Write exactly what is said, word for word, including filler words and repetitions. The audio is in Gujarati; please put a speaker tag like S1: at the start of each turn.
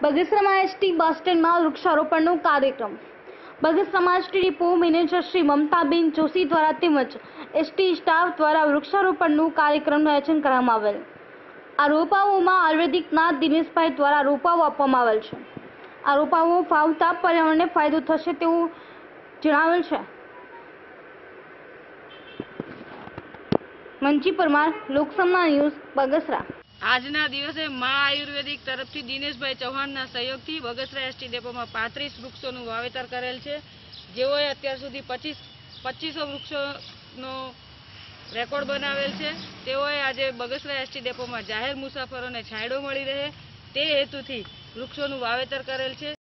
S1: બગસરામાં એસટી બસ સ્ટેન્ડમાં વૃક્ષારોપણનો કાર્યક્રમ. બગસરામાં ST depot manager Shri Mamtaben Joshi દ્વારા તેમજ એસટી સ્ટાફ દ્વારા વૃક્ષારોપણનું કાર્યક્રમનું આયોજન કરવામાં આવેલ. આ રોપાઓમાં આયુર્વેદિકના દિનેશભાઈ દ્વારા રોપાઓ આપવામાં આવેલ છે. આ રોપાઓ વાવતા પર્યાવરણને ફાયદો થશે તેવું જણાવેલ છે. મંજી પરમાર, લોકસમના ન્યૂઝ, બગસરા.
S2: આજના દિવસે મા આયુર્વેદિક તરફથી દિનેશભાઈ ચૌહાણના સહયોગથી બગસરા એસટી ડેપોમાં પાંત્રીસ વૃક્ષોનું વાવેતર કરેલ છે. જેઓએ અત્યાર સુધી પચીસ પચીસો વૃક્ષોનો રેકોર્ડ બનાવેલ છે. તેઓએ આજે બગસરા એસટી ડેપોમાં જાહેર મુસાફરોને છાંયડો મળી રહે તે હેતુથી વૃક્ષોનું વાવેતર કરેલ છે.